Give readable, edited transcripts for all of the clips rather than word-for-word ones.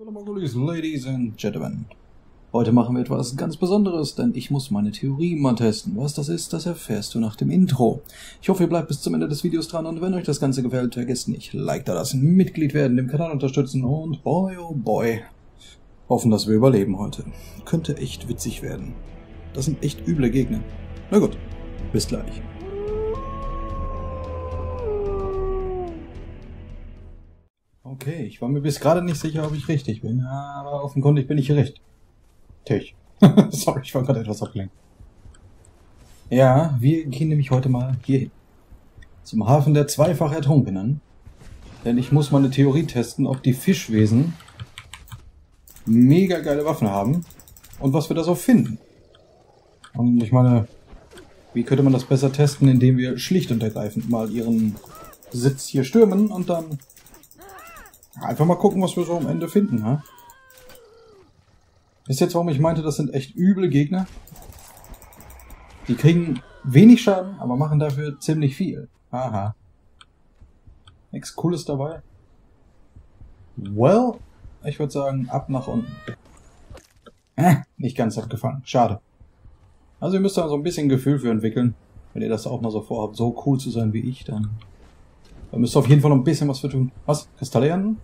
Ladies and Gentlemen. Heute machen wir etwas ganz Besonderes, denn ich muss meine Theorie mal testen. Was das ist, das erfährst du nach dem Intro. Ich hoffe, ihr bleibt bis zum Ende des Videos dran und wenn euch das Ganze gefällt, vergesst nicht, Like da lassen, Mitglied werden, dem Kanal unterstützen und boy oh boy, hoffen, dass wir überleben heute. Könnte echt witzig werden. Das sind echt üble Gegner. Na gut, bis gleich. Okay, ich war mir bis gerade nicht sicher, ob ich richtig bin, aber offenkundig bin ich hier richtig. Sorry, ich war gerade etwas abgelenkt. Ja, wir gehen nämlich heute mal hier hin. Zum Hafen der zweifach Ertrunkenen. Denn ich muss meine Theorie testen, ob die Fischwesen mega geile Waffen haben und was wir da so finden. Und ich meine, wie könnte man das besser testen, indem wir schlicht und ergreifend mal ihren Sitz hier stürmen und dann einfach mal gucken, was wir so am Ende finden, ha? Wisst ihr jetzt, warum ich meinte, das sind echt üble Gegner? Die kriegen wenig Schaden, aber machen dafür ziemlich viel. Aha. Nichts Cooles dabei? Well, ich würde sagen, ab nach unten. Nicht ganz abgefangen. Schade. Also ihr müsst da so ein bisschen Gefühl für entwickeln. Wenn ihr das auch mal so vorhabt, so cool zu sein wie ich, dann müsst ihr auf jeden Fall noch ein bisschen was für tun. Was? Kristalle ernten?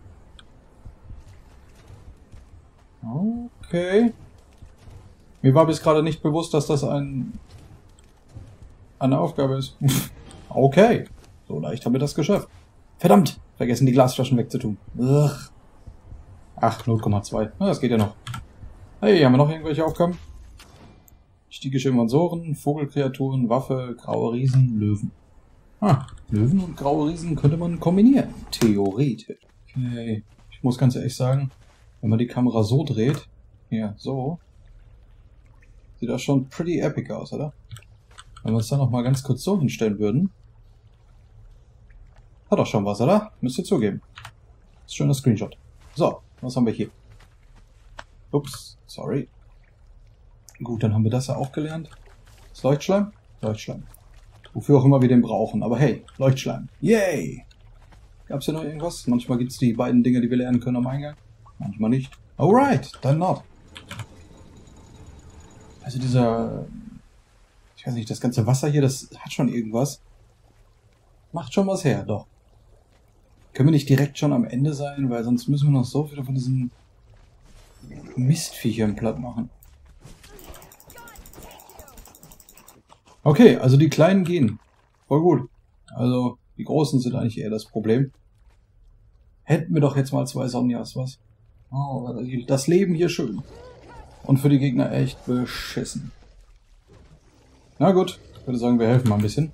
Okay. Mir war bis gerade nicht bewusst, dass das eine Aufgabe ist. Okay. So leicht haben wir das geschafft. Verdammt! Vergessen die Glasflaschen wegzutun. Ugh. Ach, 0,2. Na, das geht ja noch. Hey, haben wir noch irgendwelche Aufgaben? Stiegische Inventoren, Vogelkreaturen, Waffe, graue Riesen, Löwen. Ah, Löwen und graue Riesen könnte man kombinieren. Theoretisch. Okay. Ich muss ganz ehrlich sagen, wenn man die Kamera so dreht, ja, so, sieht das schon pretty epic aus, oder? Wenn wir uns da noch mal ganz kurz so hinstellen würden. Hat doch schon was, oder? Müsst ihr zugeben. Ist ein schöner Screenshot. So, was haben wir hier? Ups, sorry. Gut, dann haben wir das ja auch gelernt. Ist Leuchtschleim? Leuchtschleim. Wofür auch immer wir den brauchen. Aber hey, Leuchtschleim. Yay! Gab's hier noch irgendwas? Manchmal gibt's die beiden Dinge, die wir lernen können am Eingang. Manchmal nicht. Alright, dann not. Also dieser... Ich weiß nicht, das ganze Wasser hier, das hat schon irgendwas. Macht schon was her, doch. Können wir nicht direkt schon am Ende sein, weil sonst müssen wir noch so viele von diesen Mistviechern platt machen. Okay, also die Kleinen gehen. Voll gut. Also die Großen sind eigentlich eher das Problem. Hätten wir doch jetzt mal 2 Sonjas, was? Oh, das Leben hier schön. Und für die Gegner echt beschissen. Na gut, ich würde sagen, wir helfen mal ein bisschen.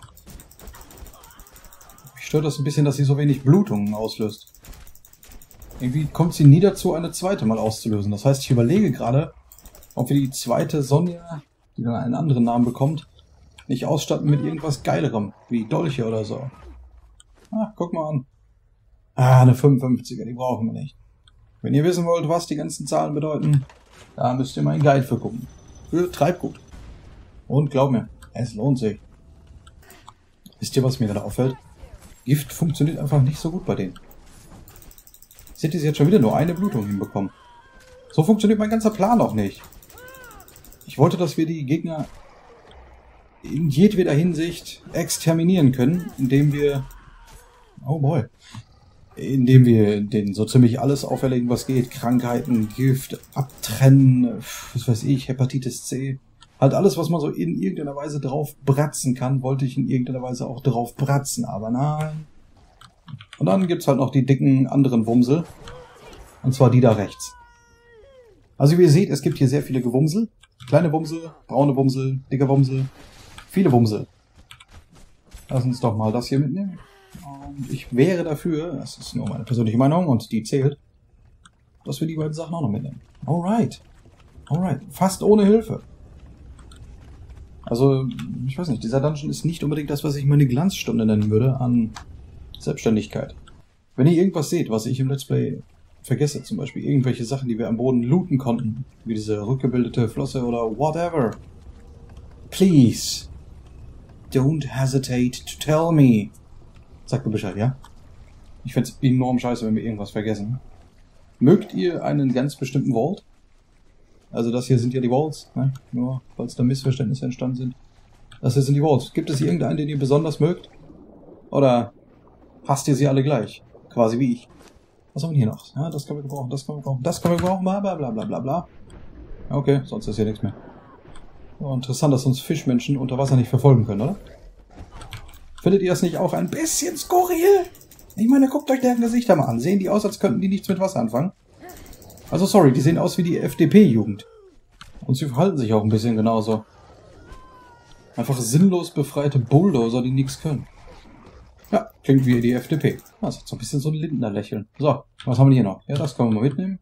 Mich stört das ein bisschen, dass sie so wenig Blutungen auslöst. Irgendwie kommt sie nie dazu, eine zweite mal auszulösen. Das heißt, ich überlege gerade, ob wir die zweite Sonja, die dann einen anderen Namen bekommt, nicht ausstatten mit irgendwas Geilerem, wie Dolche oder so. Ah, guck mal an. Ah, eine 55er, die brauchen wir nicht. Wenn ihr wissen wollt, was die ganzen Zahlen bedeuten, da müsst ihr mal einen Guide für gucken. Für Treibgut. Und glaub mir, es lohnt sich. Wisst ihr, was mir gerade auffällt? Gift funktioniert einfach nicht so gut bei denen. Seht ihr, sie hat schon wieder nur eine Blutung hinbekommen. So funktioniert mein ganzer Plan auch nicht. Ich wollte, dass wir die Gegner in jedweder Hinsicht exterminieren können, indem wir... Oh boy. Indem wir denen so ziemlich alles auferlegen, was geht. Krankheiten, Gift, abtrennen, was weiß ich, Hepatitis C. Halt alles, was man so in irgendeiner Weise drauf bratzen kann, wollte ich in irgendeiner Weise auch drauf bratzen, aber nein. Und dann gibt's halt noch die dicken anderen Wumsel. Und zwar die da rechts. Also wie ihr seht, es gibt hier sehr viele Gewumsel. Kleine Wumsel, braune Wumsel, dicke Wumsel. Viele Wumsel. Lass uns doch mal das hier mitnehmen. Und ich wäre dafür, das ist nur meine persönliche Meinung und die zählt, dass wir die beiden Sachen auch noch mitnehmen. Alright. Alright. Fast ohne Hilfe. Also, ich weiß nicht, dieser Dungeon ist nicht unbedingt das, was ich meine Glanzstunde nennen würde an Selbstständigkeit. Wenn ihr irgendwas seht, was ich im Let's Play vergesse, zum Beispiel irgendwelche Sachen, die wir am Boden looten konnten, wie diese rückgebildete Flosse oder whatever, please, don't hesitate to tell me. Sagt mir Bescheid, ja? Ich find's enorm scheiße, wenn wir irgendwas vergessen. Mögt ihr einen ganz bestimmten Vault? Also das hier sind ja die Vaults, ne? Nur falls da Missverständnisse entstanden sind. Das hier sind die Vaults. Gibt es irgendeinen, den ihr besonders mögt? Oder hasst ihr sie alle gleich? Quasi wie ich. Was haben wir hier noch? Ja, das können wir gebrauchen, das können wir gebrauchen, das können wir gebrauchen, bla bla bla bla bla bla. Okay, sonst ist hier nichts mehr. Oh, interessant, dass uns Fischmenschen unter Wasser nicht verfolgen können, oder? Findet ihr das nicht auch ein bisschen skurril? Ich meine, guckt euch deren Gesichter mal an. Sehen die aus, als könnten die nichts mit Wasser anfangen? Also sorry, die sehen aus wie die FDP-Jugend. Und sie verhalten sich auch ein bisschen genauso. Einfach sinnlos befreite Bulldozer, die nichts können. Ja, klingt wie die FDP. Das hat so ein bisschen so ein Lindner-Lächeln. So, was haben wir hier noch? Ja, das können wir mal mitnehmen.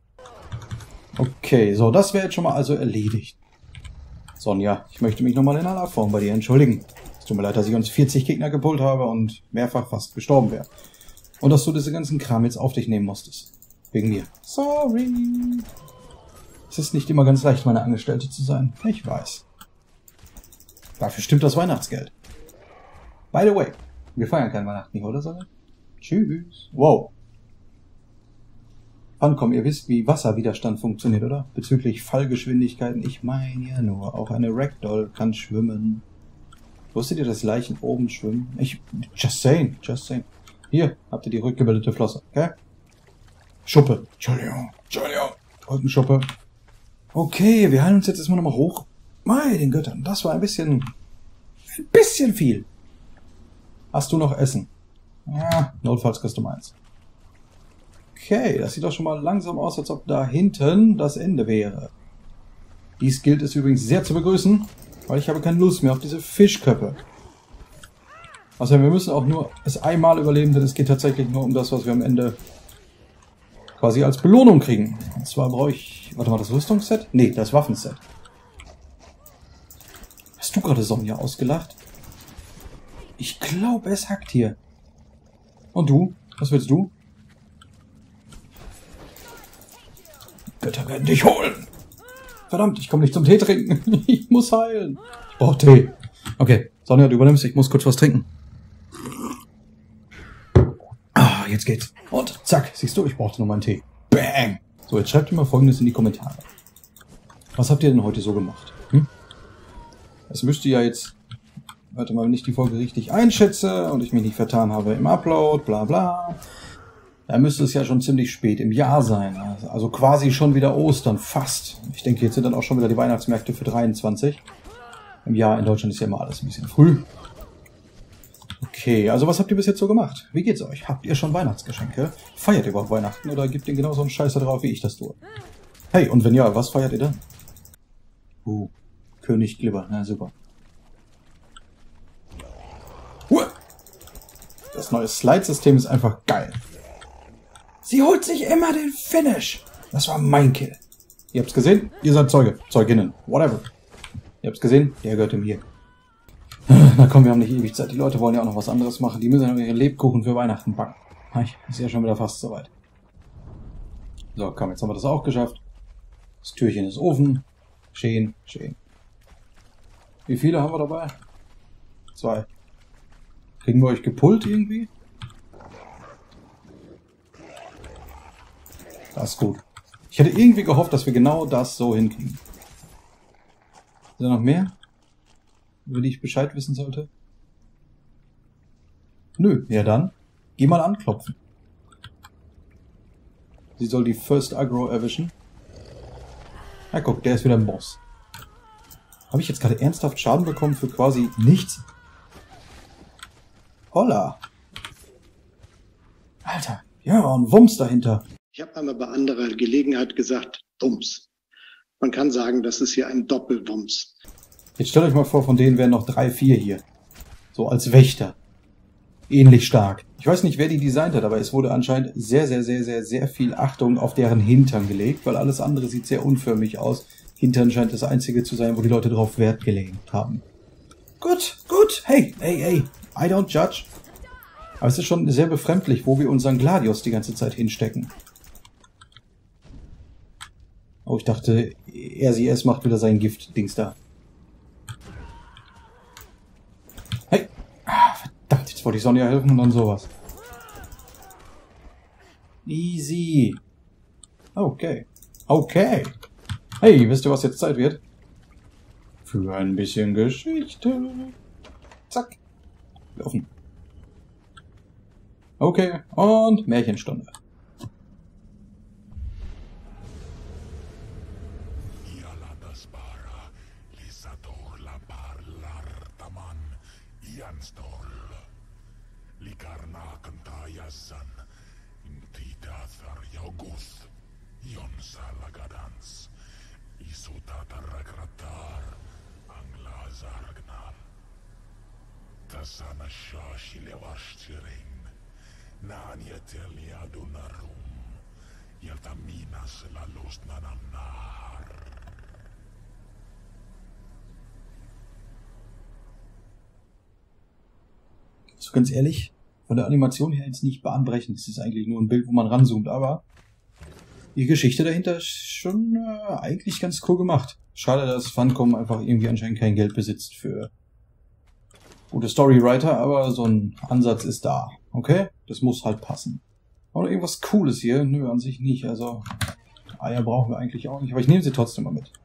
Okay, so, das wäre jetzt schon mal also erledigt. Sonja, ich möchte mich nochmal in aller Form bei dir entschuldigen. Es tut mir leid, dass ich uns 40 Gegner gepullt habe und mehrfach fast gestorben wäre. Und dass du diese ganzen Kram jetzt auf dich nehmen musstest. Wegen mir. Sorry. Es ist nicht immer ganz leicht, meine Angestellte zu sein. Ich weiß. Dafür stimmt das Weihnachtsgeld. By the way, wir feiern kein Weihnachten nicht, oder, Sonja? Tschüss. Wow. Ankommen, ihr wisst, wie Wasserwiderstand funktioniert, oder? Bezüglich Fallgeschwindigkeiten. Ich meine ja nur, auch eine Ragdoll kann schwimmen. Wusstet ihr, dass Leichen oben schwimmen? Just saying, just saying. Hier, habt ihr die rückgebildete Flosse, okay? Schuppe. Entschuldigung. Rückenschuppe. Okay, wir heilen uns jetzt erstmal nochmal hoch. Mei, den Göttern, das war ein bisschen viel. Hast du noch Essen? Ja, notfalls kriegst du meins. Okay, das sieht doch schon mal langsam aus, als ob da hinten das Ende wäre. Dies gilt es übrigens sehr zu begrüßen, weil ich habe keine Lust mehr auf diese Fischköpfe. Also wir müssen auch nur es einmal überleben, denn es geht tatsächlich nur um das, was wir am Ende quasi als Belohnung kriegen. Und zwar brauche ich... Warte mal, das Rüstungsset? Nee, das Waffenset. Hast du gerade Sonja ausgelacht? Ich glaube, es hackt hier. Und du? Was willst du? Götter werden dich holen! Verdammt, ich komme nicht zum Tee trinken. Ich muss heilen. Ich brauche Tee. Okay, Sonja, du übernimmst. Ich muss kurz was trinken. Ah, jetzt geht's. Und zack, siehst du, ich brauchte nur meinen Tee. Bang! So, jetzt schreibt ihr mal Folgendes in die Kommentare. Was habt ihr denn heute so gemacht? Es müsste ja jetzt... Warte mal, wenn ich die Folge richtig einschätze und ich mich nicht vertan habe im Upload, bla bla... Da müsste es ja schon ziemlich spät im Jahr sein. Also quasi schon wieder Ostern, fast. Ich denke, jetzt sind dann auch schon wieder die Weihnachtsmärkte für 23. Im Jahr in Deutschland ist ja immer alles ein bisschen früh. Okay, also was habt ihr bis jetzt so gemacht? Wie geht's euch? Habt ihr schon Weihnachtsgeschenke? Feiert ihr überhaupt Weihnachten oder gebt ihr genauso einen Scheiß da drauf, wie ich das tue? Hey, und wenn ja, was feiert ihr dann? König Glibber, na super. Das neue Slide-System ist einfach geil. Sie holt sich immer den Finish. Das war mein Kill. Ihr habt's gesehen? Ihr seid Zeuge. Zeuginnen. Whatever. Ihr habt's gesehen? Der gehört ihm hier. Na komm, wir haben nicht ewig Zeit. Die Leute wollen ja auch noch was anderes machen. Die müssen ja noch ihre Lebkuchen für Weihnachten backen. Ist ja schon wieder fast soweit. So, komm, jetzt haben wir das auch geschafft. Das Türchen ist offen. Schön. Wie viele haben wir dabei? 2. Kriegen wir euch gepullt irgendwie? Das ist gut. Ich hätte irgendwie gehofft, dass wir genau das so hinkriegen. Ist da noch mehr? Über die ich Bescheid wissen sollte? Nö, ja dann. Geh mal anklopfen. Sie soll die First Aggro erwischen. Na guck, der ist wieder ein Boss. Habe ich jetzt gerade ernsthaft Schaden bekommen für quasi nichts? Holla. Alter, ja, und Wumms dahinter. Ich habe einmal bei anderer Gelegenheit gesagt, Wumms. Man kann sagen, das ist hier ein Doppelwumms. Jetzt stellt euch mal vor, von denen wären noch 3, 4 hier. So als Wächter. Ähnlich stark. Ich weiß nicht, wer die designt hat, aber es wurde anscheinend sehr viel Achtung auf deren Hintern gelegt, weil alles andere sieht sehr unförmig aus. Hintern scheint das einzige zu sein, wo die Leute drauf Wert gelegt haben. Gut. Hey, I don't judge. Aber es ist schon sehr befremdlich, wo wir unseren Gladius die ganze Zeit hinstecken. Oh, ich dachte, RCS macht wieder sein Gift-Dings da. Hey! Verdammt, jetzt wollte ich Sonja helfen und dann sowas. Easy. Okay. Okay. Hey, wisst ihr, was jetzt Zeit wird? Für ein bisschen Geschichte. Zack. Laufen. Okay, und Märchenstunde. Tasana shashile washtiring, nanya telia dunarum, yataminas la luz nanamnar. So ganz ehrlich, von der Animation her jetzt nicht bahnbrechend. Es ist eigentlich nur ein Bild, wo man ranzoomt, aber die Geschichte dahinter ist schon eigentlich ganz cool gemacht. Schade, dass Funcom einfach irgendwie anscheinend kein Geld besitzt für gute Storywriter, aber so ein Ansatz ist da. Okay? Das muss halt passen. Oder irgendwas Cooles hier? Nö, an sich nicht. Also, Eier brauchen wir eigentlich auch nicht, aber ich nehme sie trotzdem mal mit.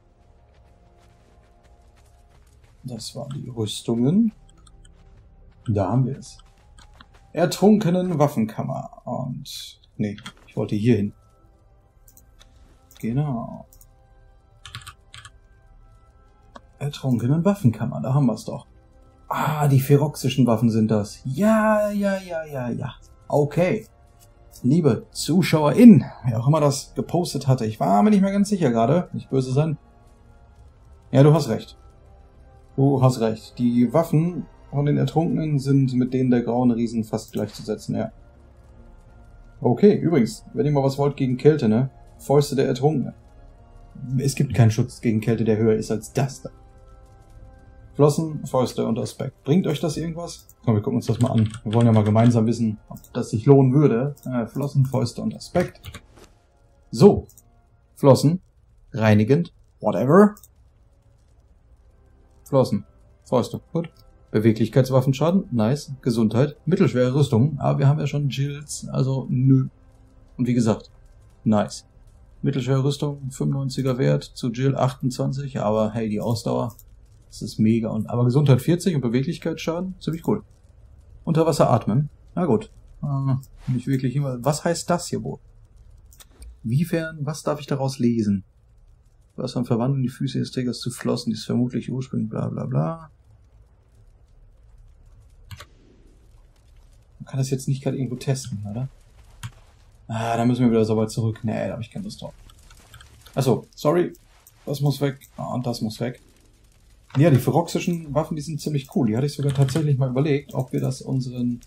Das waren die Rüstungen. Da haben wir es. Ertrunkenen Waffenkammer. Und, nee, ich wollte hier hin. Genau. Ertrunkenen Waffenkammer, da haben wir es doch. Ah, die feroxischen Waffen sind das. Ja. Okay. Liebe ZuschauerInnen, wer auch immer das gepostet hatte, ich war mir nicht mehr ganz sicher gerade, nicht böse sein. Ja, du hast recht. Du hast recht. Die Waffen von den Ertrunkenen sind mit denen der Grauen Riesen fast gleichzusetzen, ja. Okay, übrigens, wenn ihr mal was wollt gegen Kälte, ne? Fäuste der Ertrunkenen. Es gibt keinen Schutz gegen Kälte, der höher ist als das da. Flossen, Fäuste und Aspekt. Bringt euch das irgendwas? Komm, wir gucken uns das mal an. Wir wollen ja mal gemeinsam wissen, ob das sich lohnen würde. Flossen, Fäuste und Aspekt. So. Flossen. Reinigend. Whatever. Flossen. Fäuste. Gut. Beweglichkeitswaffenschaden. Nice. Gesundheit. Mittelschwere Rüstung. Aber wir haben ja schon Jills. Also, nö. Und wie gesagt, nice. Mittelschwere Rüstung, 95er Wert. Zu Jill 28. Aber hey, die Ausdauer. Das ist mega. Aber Gesundheit 40 und Beweglichkeitsschaden, ziemlich cool. Unter Wasser atmen. Na gut. Nicht wirklich immer. Was heißt das hier wohl? Wiefern, was darf ich daraus lesen? Wasser und verwandeln die Füße des Trägers zu Flossen, die ist vermutlich ursprünglich bla bla bla. Man kann das jetzt nicht gerade irgendwo testen, oder? Ah, da müssen wir wieder so weit zurück. Nee, da habe ich keine Lust drauf. Achso, sorry. Das muss weg. Und das muss weg. Ja, die feroxischen Waffen, die sind ziemlich cool. Die hatte ich sogar tatsächlich mal überlegt, ob wir das unseren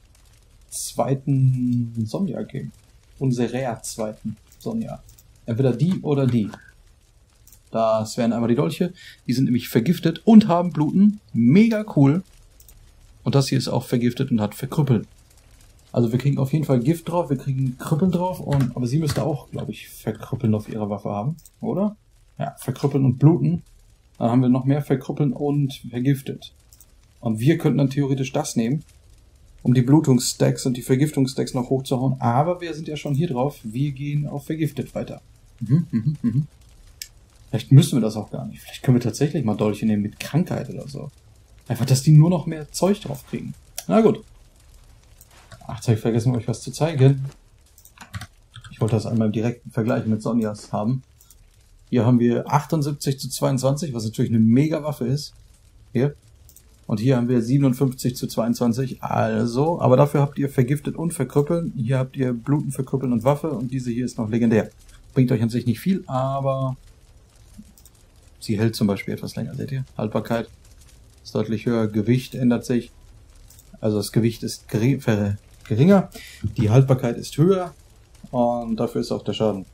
zweiten Sonja geben. Unserer zweiten Sonja. Entweder die oder die. Das wären einmal die Dolche. Die sind nämlich vergiftet und haben Bluten. Mega cool. Und das hier ist auch vergiftet und hat Verkrüppeln. Also wir kriegen auf jeden Fall Gift drauf, wir kriegen Krüppeln drauf. Aber sie müsste auch, glaube ich, Verkrüppeln auf ihrer Waffe haben. Oder? Ja, Verkrüppeln und Bluten. Dann haben wir noch mehr Verkrüppeln und vergiftet. Und wir könnten dann theoretisch das nehmen, um die Blutungsstacks und die Vergiftungsstacks noch hochzuhauen. Aber wir sind ja schon hier drauf. Wir gehen auf vergiftet weiter. Vielleicht müssen wir das auch gar nicht. Vielleicht können wir tatsächlich mal Dolche nehmen mit Krankheit oder so. Einfach, dass die nur noch mehr Zeug drauf kriegen. Na gut. Ach, jetzt habe ich vergessen, euch was zu zeigen. Ich wollte das einmal im direkten Vergleich mit Sonjas haben. Hier haben wir 78:22, was natürlich eine Mega-Waffe ist. Hier. Und hier haben wir 57:22. Also, aber dafür habt ihr vergiftet und verkrüppeln. Hier habt ihr Bluten, verkrüppeln und Waffe. Und diese hier ist noch legendär. Bringt euch an sich nicht viel, aber sie hält zum Beispiel etwas länger. Seht ihr? Haltbarkeit ist deutlich höher. Gewicht ändert sich. Also das Gewicht ist geringer. Die Haltbarkeit ist höher. Und dafür ist auch der Schaden.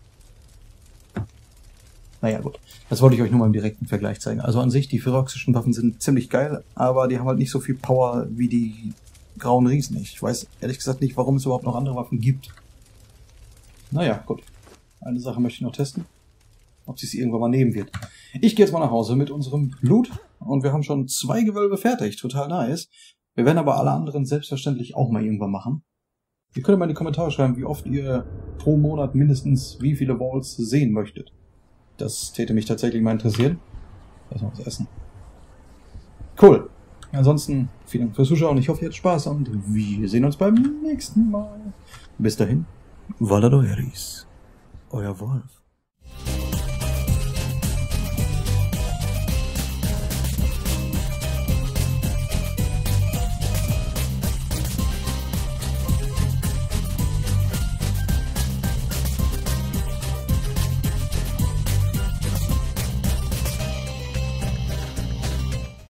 Naja, gut. Das wollte ich euch nur mal im direkten Vergleich zeigen. Also an sich, die feroxischen Waffen sind ziemlich geil, aber die haben halt nicht so viel Power wie die Grauen Riesen. Ich weiß ehrlich gesagt nicht, warum es überhaupt noch andere Waffen gibt. Naja, gut. Eine Sache möchte ich noch testen. Ob sie es irgendwann mal nehmen wird. Ich gehe jetzt mal nach Hause mit unserem Blut. Und wir haben schon 2 Gewölbe fertig. Total nice. Wir werden aber alle anderen selbstverständlich auch mal irgendwann machen. Ihr könnt mal in die Kommentare schreiben, wie oft ihr pro Monat mindestens wie viele Walls sehen möchtet. Das täte mich tatsächlich mal interessieren. Lass mal was essen. Cool. Ansonsten, vielen Dank fürs Zuschauen. Ich hoffe, ihr habt Spaß und wir sehen uns beim nächsten Mal. Bis dahin, Valadoeris, euer Wolf.